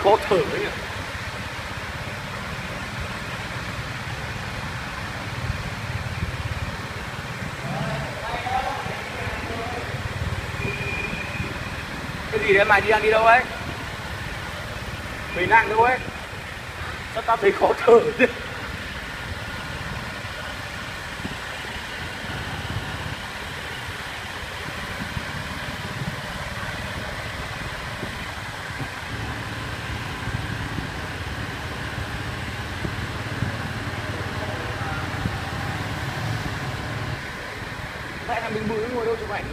khó thở ấy nhỉ. Cái gì đấy mày đang đi đâu ấy? Bị nặng đâu ấy? Sao tao thấy khó thở thế? Tại là mình bự ngồi đâu chụp ảnh.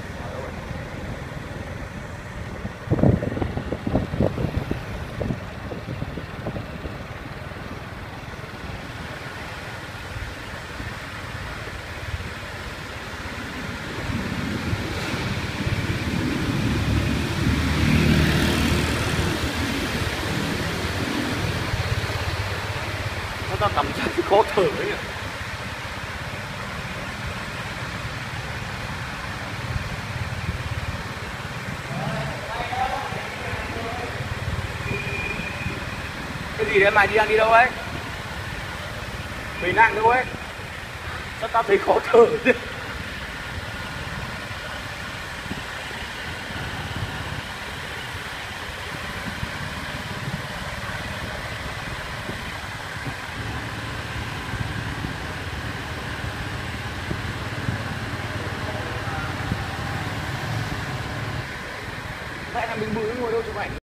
Sao tao cảm giác khó thở ấy nhỉ. Cái gì đấy mày đang đi đâu ấy? Bị nặng đâu ấy? Sao tao thấy khó thở thế? Tại là mình bự ngồi đâu chụp ảnh.